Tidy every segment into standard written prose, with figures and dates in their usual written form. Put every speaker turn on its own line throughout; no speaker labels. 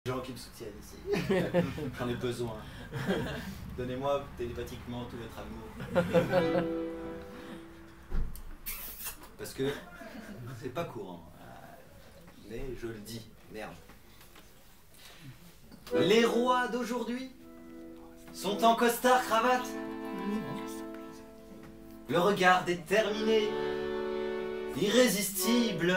Gens qui me soutiennent ici. J'en ai besoin. Donnez-moi télépathiquement tout votre amour. Parce que c'est pas courant. Mais je le dis, merde. Les rois d'aujourd'hui sont en costard cravate. Le regard déterminé, irrésistible.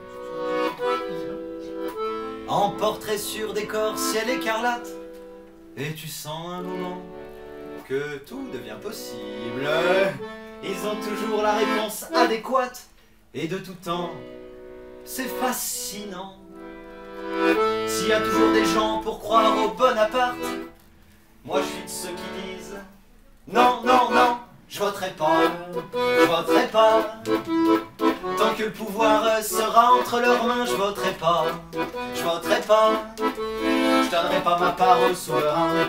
En portrait sur décor ciel écarlate. Et tu sens un moment que tout devient possible. Ils ont toujours la réponse adéquate. Et de tout temps, c'est fascinant. S'il y a toujours des gens pour croire au Bonaparte, moi je suis de ceux qui disent non, non, non, je voterai pas, je voterai pas. Tant que le pouvoir sera entre leurs mains, je voterai pas, je voterai pas. Je donnerai pas ma part au souverain.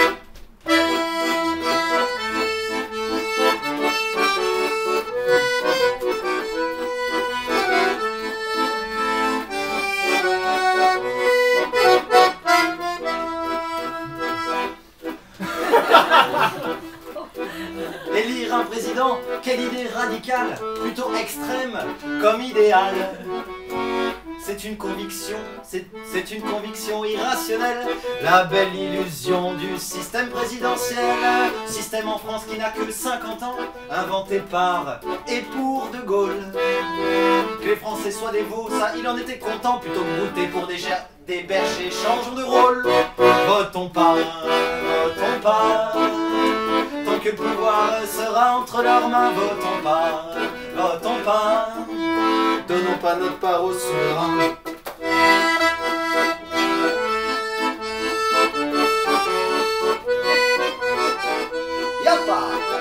Élire un président, quelle idée radicale, plutôt extrême comme idéal. C'est une conviction, c'est une conviction irrationnelle. La belle illusion du système présidentiel. Système en France qui n'a que 50 ans, inventé par et pour De Gaulle. Que les Français soient des veaux, ça il en était content. Plutôt que brouter pour des bergers, changeons de rôle. Votons pas, votons pas. Tant que le pouvoir sera entre leurs mains, votons pas, votons pas. Donnons pas notre part au souverain. Y'a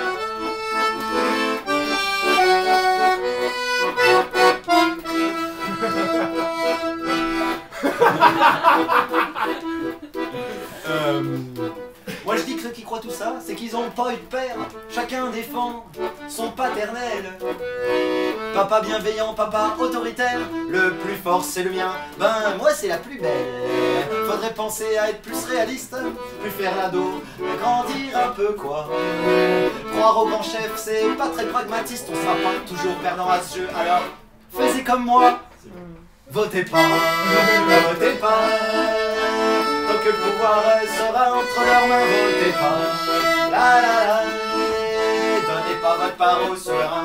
Moi je dis que ceux qui croient tout ça, c'est qu'ils ont pas eu de père. Chacun défend son paternel. Papa bienveillant, papa autoritaire. Le plus fort c'est le mien, ben moi c'est la plus belle. Faudrait penser à être plus réaliste, plus faire l'ado, grandir un peu quoi. Croire au grand chef c'est pas très pragmatiste. On sera pas toujours perdant à ce jeu, alors faisez comme moi. Votez pas, votez pas. Tant que le pouvoir sera entre leurs mains, votez pas. La la la. Donnez pas votre part au souverain.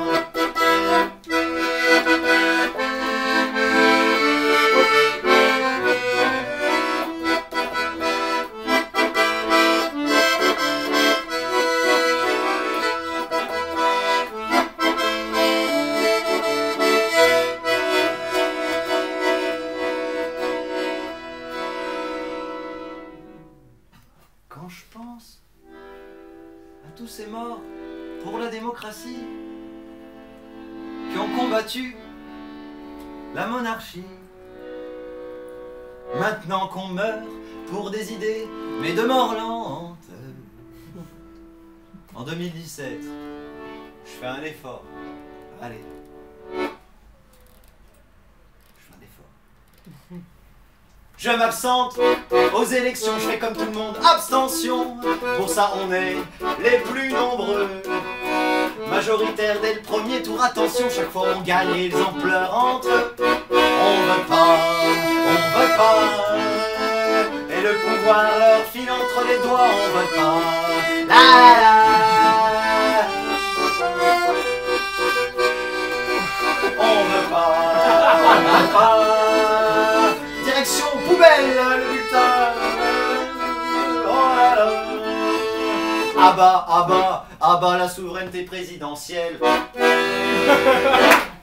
Quand je pense à tous ces morts pour la démocratie qui ont combattu la monarchie, maintenant qu'on meurt pour des idées, mais de mort lente. En 2017, je fais un effort. Allez. Je m'absente aux élections, je fais comme tout le monde, abstention. Pour ça on est les plus nombreux. Majoritaire dès le premier tour, attention, chaque fois on gagne et ils en pleurent entre eux. On veut pas, on veut pas. Et le pouvoir leur file entre les doigts, on veut pas. La la la. On veut pas. Direction poubelle, le bulletin. Oh là là. Ah bah, ah bah, ah bah la souveraineté présidentielle.